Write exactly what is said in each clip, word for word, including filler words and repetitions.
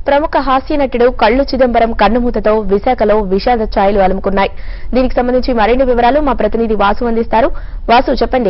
ప్రముఖ హాస్య నటుడు కళ్ళు చిదంబరం కన్నుమూతతో విశాఖలో విషాద ఛాయలు అలుముకున్నాయి. దీనికి సంబంధించి మరిన్ని వివరాలు మా ప్రతినిధి వాసు అందిస్తారు. వాసు, చెప్పండి.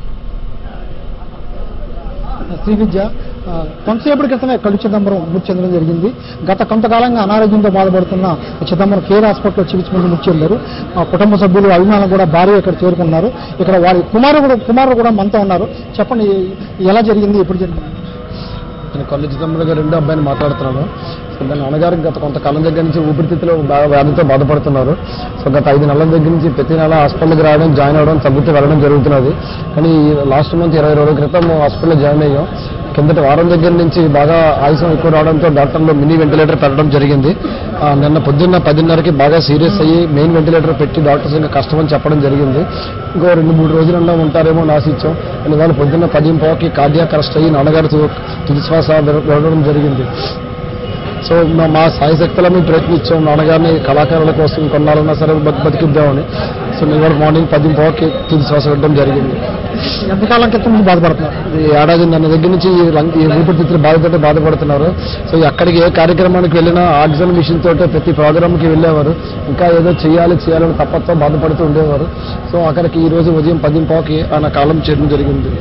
శ్రీ విద్య కొంతసేపటి క్రితమే కళ్ళు చిదంబరం మృతి చెందడం జరిగింది. గత కొంతకాలంగా అనారోగ్యంతో బాధపడుతున్న చిదంబరం కేర్ హాస్పిటల్లో చికిత్స పొంది మృతి చెందారు. కుటుంబ సభ్యులు అభిమానులు కూడా భారీ ఇక్కడ చేరుకున్నారు. ఇక్కడ వారి కుమారుడు కుమారుడు కూడా మనతో ఉన్నారు. చెప్పండి, ఎలా జరిగింది, ఎప్పుడు జరిగింది? నేను కళ్ళు చిదంబరం గారు రెండో అబ్బాయిని మాట్లాడుతున్నాను. సో దాని నాన్నగారికి గత కొంతకాలం దగ్గర నుంచి ఊపిరితిత్తులో వ్యాధితో బాధపడుతున్నారు. సో గత ఐదు నెలల దగ్గర నుంచి ప్రతి నెల హాస్పిటల్కి రావడం, జాయిన్ అవ్వడం, తగ్గితే వెళ్ళడం జరుగుతున్నది. కానీ లాస్ట్ మంత్ ఇరవై రోజుల క్రితం హాస్పిటల్లో జాయిన్ అయ్యాం. కిందటి వారం దగ్గర నుంచి బాగా ఆయుసం ఎక్కువ రావడంతో డాక్టర్లు మినీ వెంటిలేటర్ పెట్టడం జరిగింది. నిన్న పొద్దున్న పదిన్నరకి బాగా సీరియస్ అయ్యి మెయిన్ వెంటిలేటర్ పెట్టి డాక్టర్స్ ఇంకా కష్టమని చెప్పడం జరిగింది. ఇంకో రెండు మూడు రోజులన్నా ఉంటారేమో ఆశించాం. కానీ వాళ్ళు పొద్దున్న పదింపాకి కార్డియాక్ అరెస్ట్ అయ్యి నాన్నగారు తుది శ్వాస వెళ్ళడం జరిగింది. సో మా సాయి శక్తుల మేము ప్రయత్నించాం నాన్నగారిని కళాకారుల కోసం కొన్నాళ్ళన్నా సరే బతికిద్దామని. సో ఇవాళ మార్నింగ్ పదింపాకి తుది శ్వాస వెళ్ళడం జరిగింది. ఎంతకాలం క్రితం నుంచి బాధపడుతున్నారు? ఏడాది నన్ను దగ్గర నుంచి ఈ ఊపిరితిత్తుల బాధతో బాధపడుతున్నారు. సో ఎక్కడికి ఏ కార్యక్రమానికి వెళ్ళినా ఆక్సిజన్ మిషన్ తోటే ప్రతి ప్రోగ్రామ్కి వెళ్ళేవారు. ఇంకా ఏదో చేయాలి చేయాలని తప్పతో బాధపడుతూ ఉండేవారు. సో అక్కడికి ఈ రోజు ఉదయం పదింపాకి ఆయన కాలం చేయడం జరిగింది.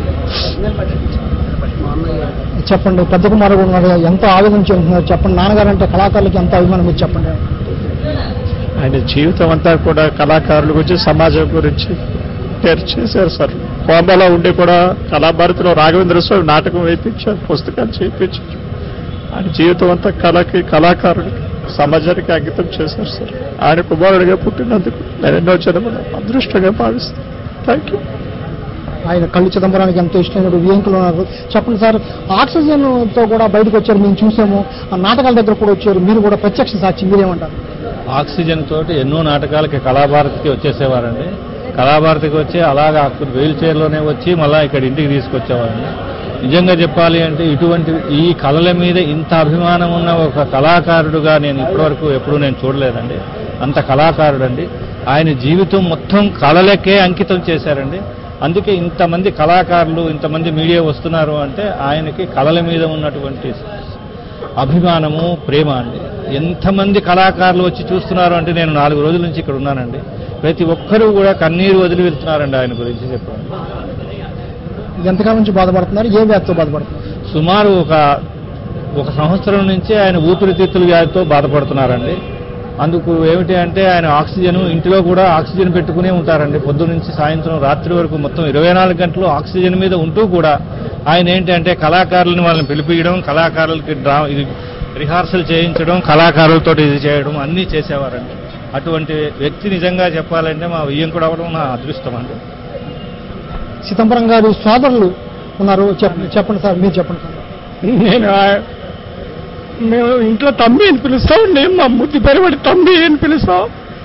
చెప్పండి, పెద్ద కుమారుడు ఉన్నారు, ఎంత ఆవేదన చెందుతున్నారు చెప్పండి. నాన్నగారు అంటే కళాకారులకి ఎంత అభిమానం మీరు చెప్పండి. ఆయన జీవితం అంతా కూడా కళాకారుల గురించి, సమాజం గురించి కేర్ చేశారు సార్. కోంబలో ఉండి కూడా కళాభారతిలో రాఘవేంద్ర స్వామి నాటకం వేయించారు, పుస్తకాలు చేయించారు. ఆయన జీవితం అంతా కళకి, కళాకారుడికి, సమాజానికి అంకితం చేశారు సార్. ఆయన కుమారుడిగా పుట్టినందుకు నేను ఎన్నో జన్మల అదృష్టంగా భావిస్తాను. Thank you. ఆయన కళ్ళు చిదంబరానికి ఎంతో ఇష్టమైన వ్యంకులు ఉన్నారు. చెప్పండి సార్, ఆక్సిజన్ తో కూడా బయటకు వచ్చారు, మేము చూసాము. ఆ నాటకాల దగ్గర కూడా వచ్చారు, మీరు కూడా ప్రత్యక్ష సాక్షి, మీరేమంటారు? ఆక్సిజన్ తోటి ఎన్నో నాటకాలకి కళాభారతికి వచ్చేసేవారండి. కళాభారతికి వచ్చి అలాగా వీల్ చైర్లోనే వచ్చి మళ్ళీ ఇక్కడ ఇంటికి తీసుకొచ్చేవారండి. నిజంగా చెప్పాలి అంటే ఇటువంటి ఈ కళల మీద ఇంత అభిమానం ఉన్న ఒక కళాకారుడుగా నేను ఇప్పటివరకు ఎప్పుడూ నేను చూడలేదండి. అంత కళాకారుడు అండి. ఆయన జీవితం మొత్తం కళలకే అంకితం చేశారండి. అందుకే ఇంతమంది కళాకారులు, ఇంతమంది మీడియా వస్తున్నారు అంటే ఆయనకి కళల మీద ఉన్నటువంటి అభిమానము, ప్రేమ అండి. ఎంతమంది కళాకారులు వచ్చి చూస్తున్నారు అంటే నేను నాలుగు రోజుల నుంచి ఇక్కడ ఉన్నానండి. ప్రతి ఒక్కరూ కూడా కన్నీరు వదిలి వెళ్తున్నారండి ఆయన గురించి చెప్పండి. ఎంతకాలం నుంచి బాధపడుతున్నారు, ఏ వ్యాధితో బాధపడుతున్నారు? సుమారు ఒక ఒక సంవత్సరం నుంచి ఆయన ఊపిరితిత్తుల వ్యాధితో బాధపడుతున్నారండి. అందుకు ఏమిటి అంటే ఆయన ఆక్సిజన్ ఇంటిలో కూడా ఆక్సిజన్ పెట్టుకునే ఉంటారండి. పొద్దున్న నుంచి సాయంత్రం రాత్రి వరకు మొత్తం ఇరవై నాలుగు గంటలు ఆక్సిజన్ మీద ఉంటూ కూడా ఆయన ఏంటి అంటే కళాకారులను వాళ్ళని పిలిపించడం, కళాకారులకి డ్రా ఇది రిహార్సల్ చేయించడం, కళాకారులతో ఇది చేయడం అన్నీ చేసేవారండి. అటువంటి వ్యక్తి నిజంగా చెప్పాలంటే మా వియ్యం కూడా అవడం నా అదృష్టం అండి. చిదంబరం గారు సోదరులు ఉన్నారు, చెప్పండి సార్, మీరు చెప్పండి సార్. నేను మేము ఇంట్లో తమ్మి అని పిలుస్తాం, నేను మా ముద్దు పెరబడి తమ్మి అని పిలుస్తాం.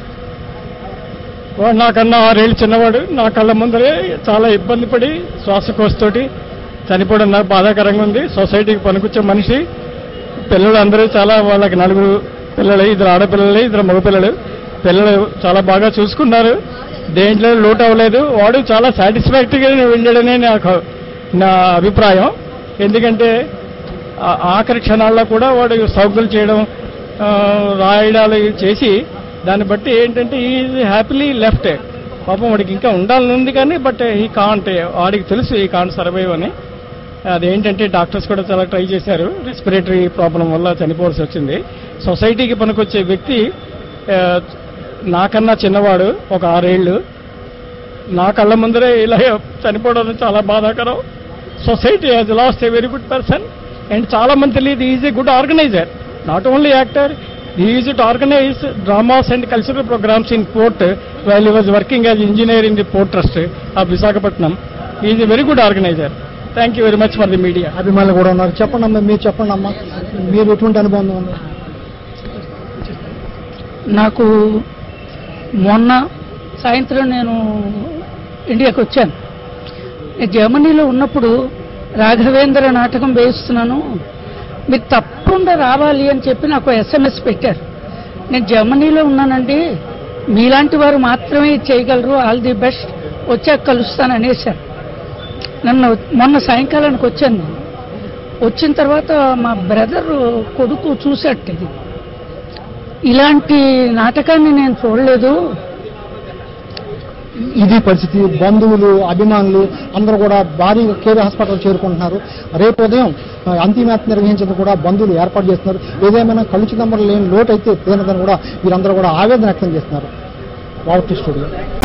వాడు నాకన్నా ఆరేళ్ళు చిన్నవాడు. నా కళ్ళ ముందరే చాలా ఇబ్బంది పడి శ్వాసకోశతోటి చనిపోవడం నాకు బాధాకరంగా ఉంది. సొసైటీకి పనికొచ్చే మనిషి. పిల్లలు అందరూ చాలా, వాళ్ళకి నలుగురు పిల్లలు, ఇద్దరు ఆడపిల్లలు, ఇద్దరు మగపిల్లలు. పిల్లలు చాలా బాగా చూసుకున్నారు, దేంట్లో లోటు అవ్వలేదు. వాడు చాలా సాటిస్ఫాక్టరీగా వెళ్ళాడనే నాకు నా అభిప్రాయం. ఎందుకంటే ఆఖరి క్షణాల్లో కూడా వాడు సౌకులు చేయడం, రాయడాలు చేసి దాన్ని బట్టి ఏంటంటే ఈ హ్యాపీలీ లెఫ్ట్. పాపం వాడికి ఇంకా ఉండాలని ఉంది కానీ బట్ ఈ కాంట్, వాడికి తెలుసు ఈ కాంట్ సర్వైవ్ అని. అదేంటంటే డాక్టర్స్ కూడా చాలా ట్రై చేశారు, రెస్పిరేటరీ ప్రాబ్లం వల్ల చనిపోవాల్సి వచ్చింది. సొసైటీకి పనికొచ్చే వ్యక్తి నాకన్నా చిన్నవాడు, ఒక ఆరేళ్ళు. నా కళ్ళ ముందరే ఇలా చనిపోవడం చాలా బాధాకరం. Society has lost a very good person. And చాలా మంది తెలియదు, is a good organizer, not only actor. He used to organize dramas and cultural programs in port while he was working as engineer in the port trust of Visakhapatnam. He is a very good organizer. Thank you very much for the media. అభిమానులు కూడా ఉన్నారు. చెప్పండి అమ్మా, మీరు చెప్పండి అమ్మా, మీరు ఎటువంటి అనుభవం ఉంది? నాకు మొన్న సాయంత్రం నేను ఇండియాకి వచ్చాను. నేను జర్మనీలో ఉన్నప్పుడు రాఘవేంద్ర నాటకం వేస్తున్నాను, మీరు తప్పకుండా రావాలి అని చెప్పి నాకు ఎస్ఎంఎస్ పెట్టారు. నేను జర్మనీలో ఉన్నానండి, మీలాంటి వారు మాత్రమే చేయగలరు, ఆల్ ది బెస్ట్, వచ్చాక కలుస్తాను అనేసారు. నన్ను మొన్న సాయంకాలానికి వచ్చాను. నేను వచ్చిన తర్వాత మా బ్రదర్ కొడుకు చూసేట ఇది ఇలాంటి నాటకాన్ని నేను చూడలేదు. ఇది పరిస్థితి. బంధువులు, అభిమానులు అందరూ కూడా భారీగా కేర్ హాస్పిటల్ చేరుకుంటున్నారు. రేపు ఉదయం అంతిమయాత్ర నిర్వహించేందుకు కూడా బంధువులు ఏర్పాటు చేస్తున్నారు. ఏదేమైనా కళ్ళు చిదంబరం లేని లోటు అయితే తీరదని కూడా వీరందరూ కూడా ఆవేదన వ్యక్తం చేస్తున్నారు. Wow to studio.